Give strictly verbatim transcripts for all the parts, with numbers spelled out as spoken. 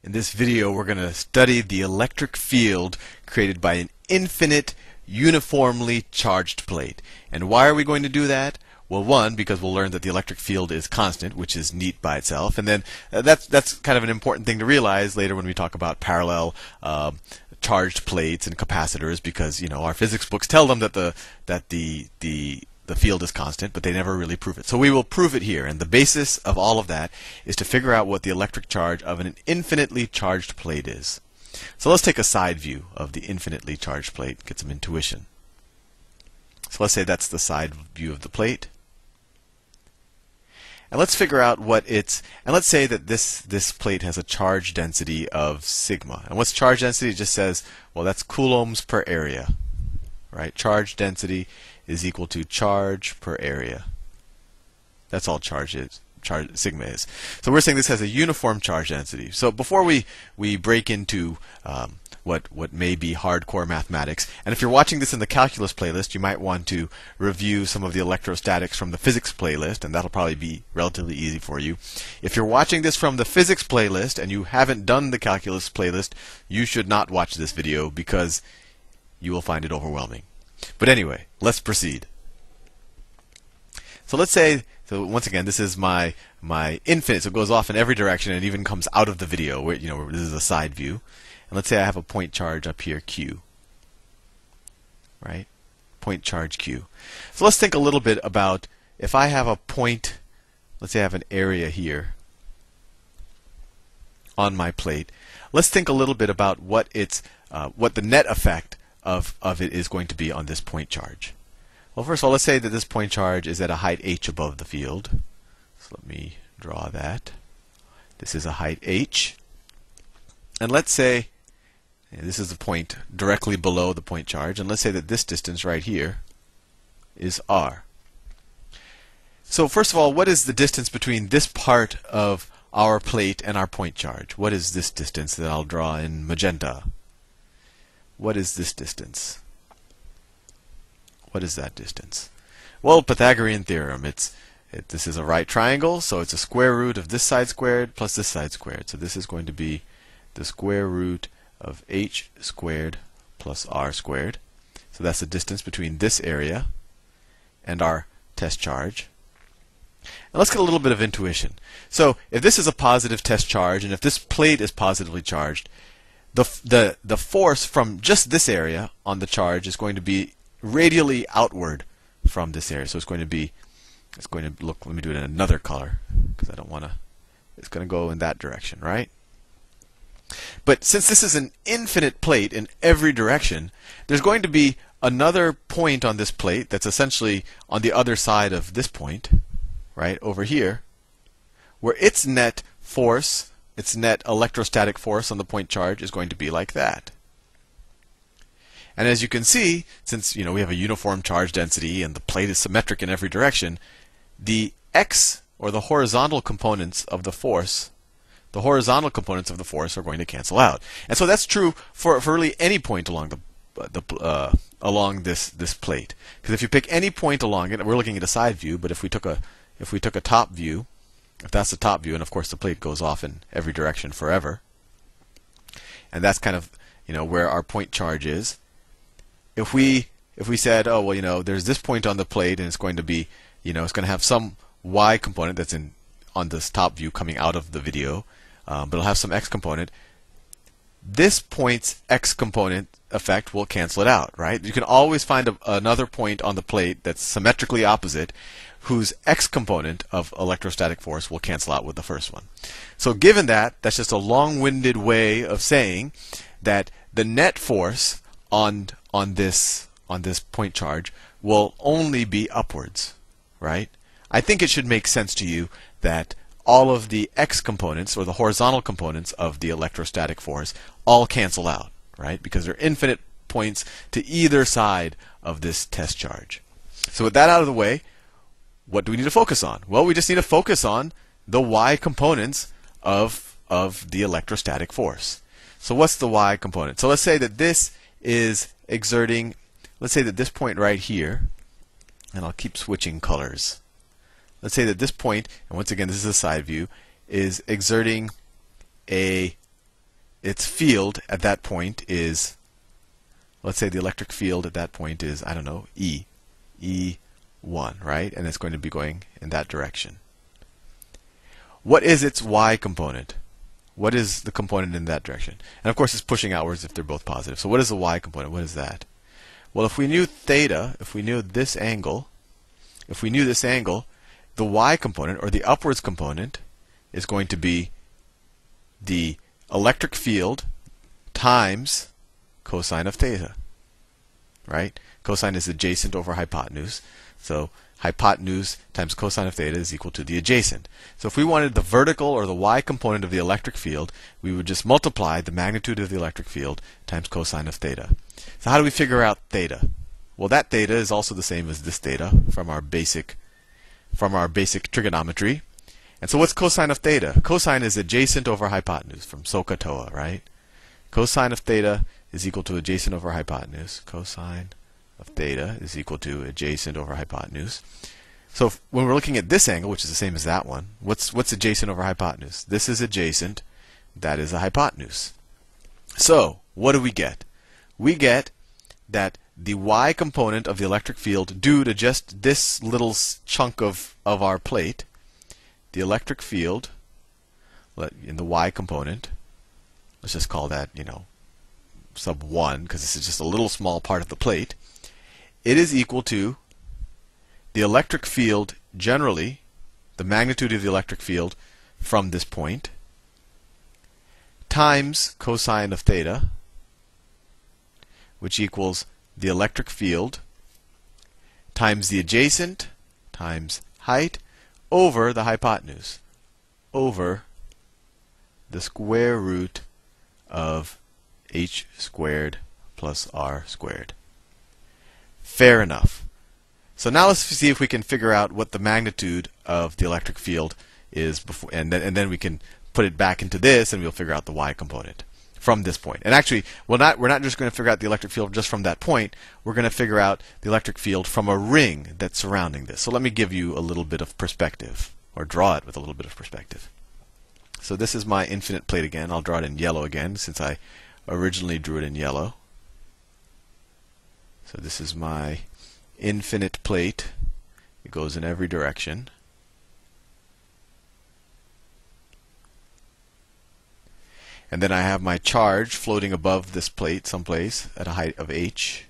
In this video, we're going to study the electric field created by an infinite, uniformly charged plate. And why are we going to do that? Well, one, because we'll learn that the electric field is constant, which is neat by itself. And then uh, that's that's kind of an important thing to realize later when we talk about parallel uh, charged plates and capacitors, because you know our physics books tell them that the that the the the field is constant, but they never really prove it. So we will prove it here, and the basis of all of that is to figure out what the electric charge of an infinitely charged plate is. So let's take a side view of the infinitely charged plate, get some intuition. So let's say that's the side view of the plate. And let's figure out what it's, and let's say that this, this plate has a charge density of sigma. And what's charge density? It just says, well, that's coulombs per area, right? Charge density is equal to charge per area. That's all charge is, charge sigma is. So we're saying this has a uniform charge density. So before we, we break into um, what, what may be hardcore mathematics, and if you're watching this in the calculus playlist, you might want to review some of the electrostatics from the physics playlist, and that'll probably be relatively easy for you. If you're watching this from the physics playlist and you haven't done the calculus playlist, you should not watch this video because you will find it overwhelming. But anyway, let's proceed. So let's say, so once again, this is my my infinite, so it goes off in every direction and it even comes out of the video, where you know this is a side view. And let's say I have a point charge up here, Q. Right? Point charge Q. So let's think a little bit about if I have a point, let's say I have an area here on my plate. Let's think a little bit about what its uh, what the net effect Of, of it is going to be on this point charge. Well, first of all, let's say that this point charge is at a height h above the field. So let me draw that. This is a height h. And let's say this is the point directly below the point charge. And let's say that this distance right here is r. So first of all, what is the distance between this part of our plate and our point charge? What is this distance that I'll draw in magenta? What is this distance? What is that distance? Well, Pythagorean theorem. It's it, this is a right triangle, so it's a square root of this side squared plus this side squared. So this is going to be the square root of h squared plus r squared. So that's the distance between this area and our test charge. And let's get a little bit of intuition. So if this is a positive test charge, and if this plate is positively charged, The, the, the force from just this area on the charge is going to be radially outward from this area. So it's going to be, it's going to look, let me do it in another color, because I don't want to, it's going to go in that direction, right? But since this is an infinite plate in every direction, there's going to be another point on this plate that's essentially on the other side of this point, right, over here, where its net force, its net electrostatic force on the point charge is going to be like that. And as you can see, since you know we have a uniform charge density and the plate is symmetric in every direction, the x, or the horizontal components of the force, the horizontal components of the force are going to cancel out. And so that's true for, for really any point along the, the uh, along this this plate. Because if you pick any point along it, we're looking at a side view, but if we took a if we took a top view, if that's the top view, and of course the plate goes off in every direction forever, and that's kind of you know where our point charge is. If we if we said, oh well, you know, there's this point on the plate, and it's going to be, you know, it's going to have some y component that's in on this top view coming out of the video, um, but it'll have some x component. This point's x component effect will cancel it out, right? You can always find a, another point on the plate that's symmetrically opposite, whose x component of electrostatic force will cancel out with the first one. So given that, that's just a long-winded way of saying that the net force on on this on this point charge will only be upwards, right? I think it should make sense to you that all of the x components, or the horizontal components of the electrostatic force, all cancel out, right? Because there are infinite points to either side of this test charge. So with that out of the way, what do we need to focus on? Well, we just need to focus on the y components of, of the electrostatic force. So what's the y component? So let's say that this is exerting, let's say that this point right here, and I'll keep switching colors. Let's say that this point, and once again this is a side view, is exerting a its field at that point is, let's say the electric field at that point is, I don't know, E, E one, right? And it's going to be going in that direction. What is its y component? What is the component in that direction? And of course it's pushing outwards if they're both positive. So what is the y component? What is that? Well, if we knew theta, if we knew this angle, if we knew this angle, the y component, or the upwards component, is going to be the electric field times cosine of theta. Right? Cosine is adjacent over hypotenuse. So hypotenuse times cosine of theta is equal to the adjacent. So if we wanted the vertical or the y component of the electric field, we would just multiply the magnitude of the electric field times cosine of theta. So how do we figure out theta? Well, that theta is also the same as this theta from our basic from our basic trigonometry. And so what's cosine of theta? Cosine is adjacent over hypotenuse from SOHCAHTOA, right? Cosine of theta is equal to adjacent over hypotenuse. Cosine of theta is equal to adjacent over hypotenuse. So if, when we're looking at this angle, which is the same as that one, what's what's adjacent over hypotenuse? This is adjacent. That is a hypotenuse. So what do we get? We get that the y component of the electric field due to just this little chunk of, of our plate, the electric field in the y component, let's just call that, you know, sub one, because this is just a little small part of the plate, it is equal to the electric field generally, the magnitude of the electric field from this point, times cosine of theta, which equals the electric field times the adjacent times height over the hypotenuse, over the square root of h squared plus r squared. Fair enough. So now let's see if we can figure out what the magnitude of the electric field is before, and then, and then we can put it back into this, and we'll figure out the y component from this point. And actually, we're not, we're not just going to figure out the electric field just from that point. We're going to figure out the electric field from a ring that's surrounding this. So let me give you a little bit of perspective, or draw it with a little bit of perspective. So this is my infinite plate again. I'll draw it in yellow again, since I originally drew it in yellow. So this is my infinite plate. It goes in every direction. And then I have my charge floating above this plate someplace at a height of h.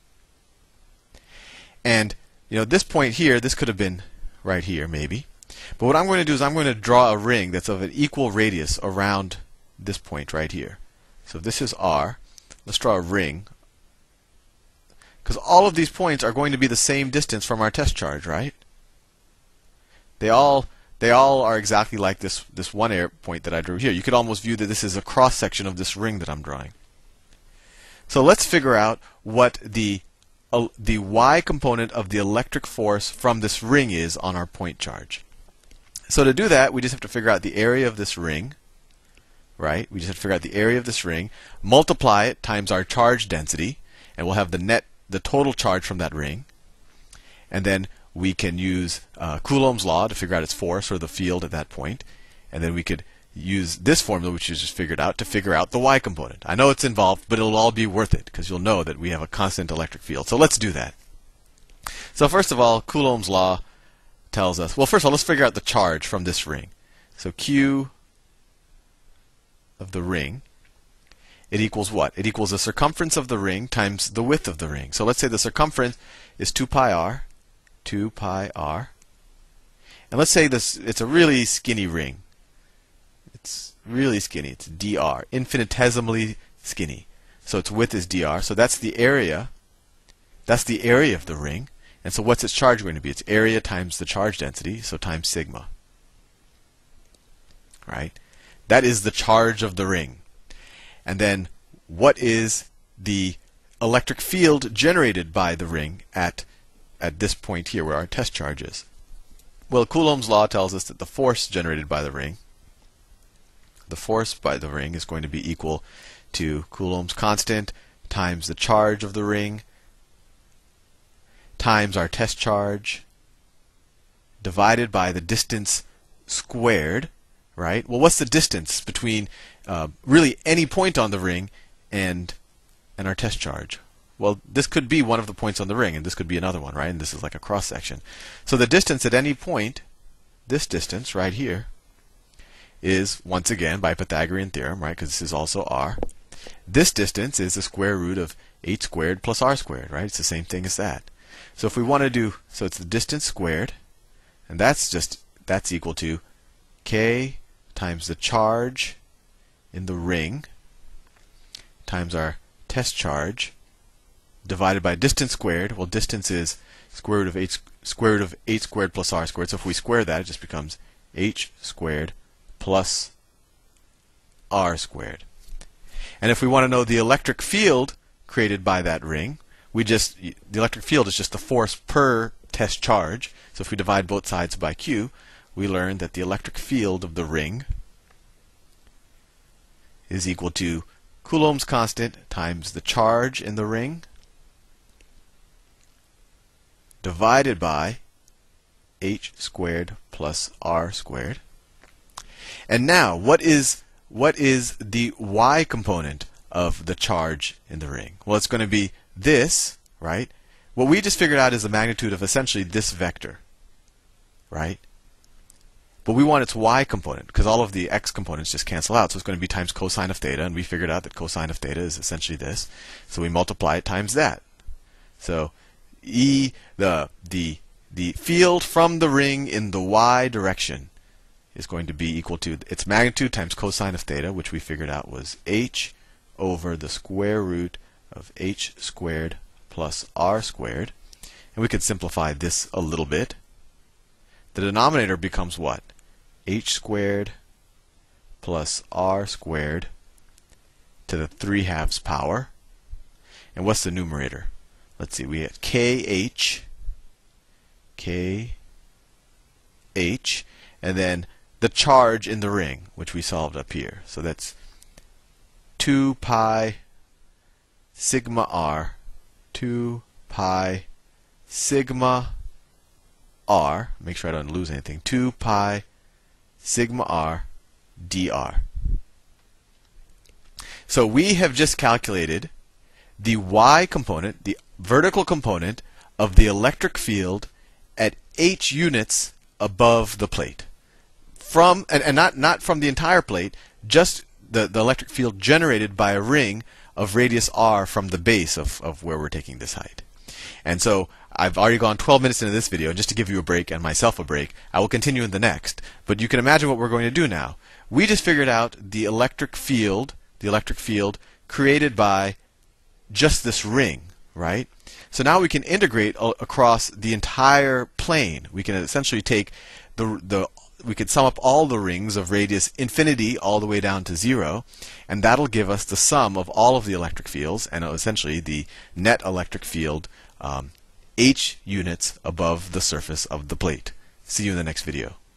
And you know, this point here, this could have been right here maybe. But what I'm going to do is I'm going to draw a ring that's of an equal radius around this point right here. So this is R. Let's draw a ring. Because all of these points are going to be the same distance from our test charge, right? They all they all are exactly like this this one air point that I drew here. You could almost view that this is a cross section of this ring that I'm drawing. So let's figure out what the uh, the y component of the electric force from this ring is on our point charge. So to do that, we just have to figure out the area of this ring, right? We just have to figure out the area of this ring, multiply it times our charge density, and we'll have the net, the total charge from that ring. And then we can use uh, Coulomb's law to figure out its force, or the field at that point. And then we could use this formula, which you just figured out, to figure out the y component. I know it's involved, but it'll all be worth it, because you'll know that we have a constant electric field. So let's do that. So first of all, Coulomb's law tells us, well, first of all, let's figure out the charge from this ring. So Q of the ring, it equals what? It equals the circumference of the ring times the width of the ring. So let's say the circumference is two pi r, two pi r. And let's say this, it's a really skinny ring. It's really skinny. It's dr, infinitesimally skinny. So its width is dr. So that's the area. That's the area of the ring. And so what's its charge going to be? It's area times the charge density, so times sigma. Right? That is the charge of the ring. And then what is the electric field generated by the ring at, at this point here where our test charge is? Well, Coulomb's law tells us that the force generated by the ring, the force by the ring is going to be equal to Coulomb's constant times the charge of the ring times our test charge divided by the distance squared, right? Well, what's the distance between uh, really any point on the ring and and our test charge? Well, this could be one of the points on the ring, and this could be another one, right? And this is like a cross section. So the distance at any point, this distance right here, is once again by Pythagorean theorem, right? Because this is also r. This distance is the square root of h squared plus r squared, right? It's the same thing as that. So if we want to do, so it's the distance squared, and that's just that's equal to k times the charge in the ring times our test charge divided by distance squared. Well, distance is square root of h square root of h squared plus r squared. So if we square that, it just becomes h squared plus r squared. And if we want to know the electric field created by that ring, we just the electric field is just the force per test charge. So if we divide both sides by Q, we learn that the electric field of the ring is equal to Coulomb's constant times the charge in the ring divided by h squared plus r squared. And now, what is what is the y component of the charge in the ring? Well, it's going to be this, right? What we just figured out is the magnitude of essentially this vector, right? But we want its y component, because all of the x components just cancel out. So it's going to be times cosine of theta, and we figured out that cosine of theta is essentially this. So we multiply it times that. So E the the the field from the ring in the y direction is going to be equal to its magnitude times cosine of theta, which we figured out was h over the square root of h squared plus r squared. And we could simplify this a little bit. The denominator becomes what? H squared plus r squared to the three halves power. And what's the numerator? Let's see, we have kh, kh, and then the charge in the ring, which we solved up here. So that's two pi sigma r, two pi sigma r, make sure I don't lose anything, two pi sigma r dr. So we have just calculated the y component, the vertical component of the electric field at h units above the plate. From and, and not not from the entire plate, just the, the electric field generated by a ring of radius r from the base of, of where we're taking this height. And so I've already gone twelve minutes into this video, and just to give you a break and myself a break, I will continue in the next. But you can imagine what we're going to do now. We just figured out the electric field, the electric field created by just this ring, right? So now we can integrate across the entire plane. We can essentially take the the we could sum up all the rings of radius infinity all the way down to zero, and that'll give us the sum of all of the electric fields, and essentially the net electric field um, h units above the surface of the plate. See you in the next video.